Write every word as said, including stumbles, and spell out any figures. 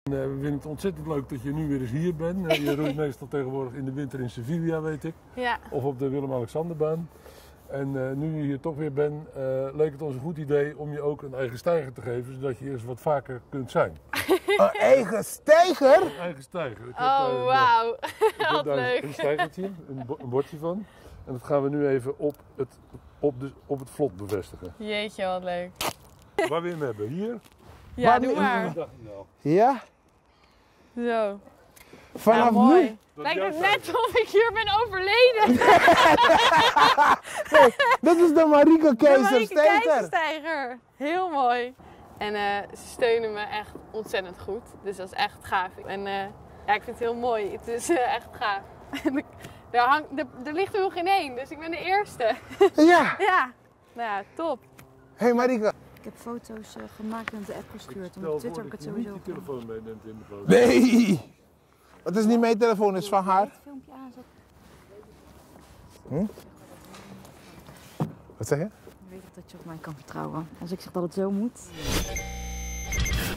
Uh, we vinden het ontzettend leuk dat je nu weer eens hier bent. Uh, je roeit meestal tegenwoordig in de winter in Sevilla, weet ik. Ja. Of op de Willem-Alexanderbaan. En uh, nu je hier toch weer bent, uh, leek het ons een goed idee om je ook een eigen steiger te geven, zodat je hier eens wat vaker kunt zijn. Een eigen steiger? Een eigen steiger. Ik heb Oh, daar, wauw. Ik heb Wat daar leuk. een steigertje, een, bo een bordje van. En dat gaan we nu even op het, op de, op het vlot bevestigen. Jeetje, wat leuk. Waar we hem hebben, hier. Ja, Waar doe nu- maar. Dacht je al. Ja? Zo. Vanaf Ja, mooi. nu? Dat Lijkt jouw het net steiger. of ik hier ben overleden. Nee, dit is de Marieke De Keizer Marieke steiger. Keizersteiger. Heel mooi. En uh, ze steunen me echt ontzettend goed. Dus dat is echt gaaf. En uh, ja, ik vind het heel mooi. Het is uh, echt gaaf. er, hang, er, er ligt er nog geen één, dus ik ben de eerste. Ja. Ja, nou ja, top. Hé hey Marieke. Ik heb foto's uh, gemaakt en op de app gestuurd. En Stel op voor Twitter heb ik dat het je sowieso niet je gedaan. telefoon meeneemt in de foto. Nee. Het is niet mijn telefoon, het is van haar. Het filmpje aanzet. Hm? Wat zeg je? Je weet toch dat je op mij kan vertrouwen. Als ik zeg dat het zo moet.